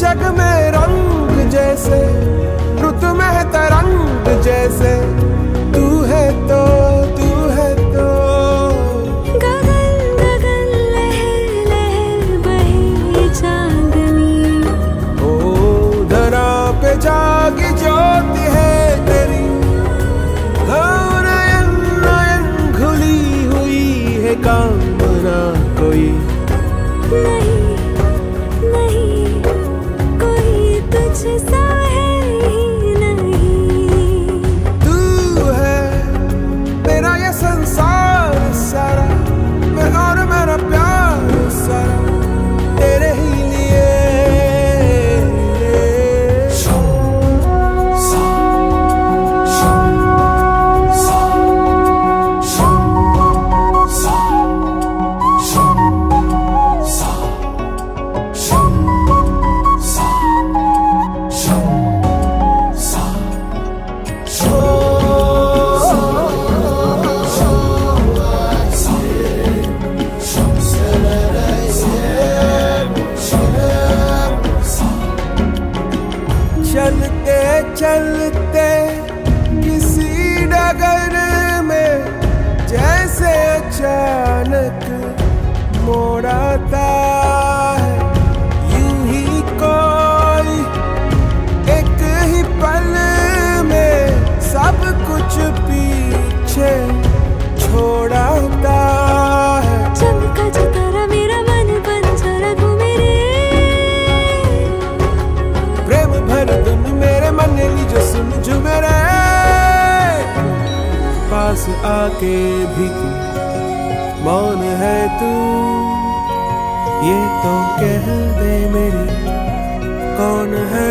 जग में रंग जैसे, रुत में तरंग जैसे, तू है तो तू है तो। गगन गगन लहर लहर बहे चांदनी, ओ धरा पे जागी ज्योति है तेरी, नयन नयन घुली हुई है कामना कोई नहीं नहीं कोई तुझसा है ही नहीं। तू है मेरा ये संसार सारा, मैं और मेरा प्यार सारा तेरे ही लिए। चलते चलते किसी डगर में जैसे अचानक मोड़ आता है, यूं ही कोई एक ही पल में सब कुछ पीछे छोड़ता है। चमका जो तारा मेरा मन बंजर घूमे रे, प्रेम भर धुन मेरे मन ली जो सुन झूमे रे। पास आके भी तू मौन है तू, ये तो कह दे मेरी कौन है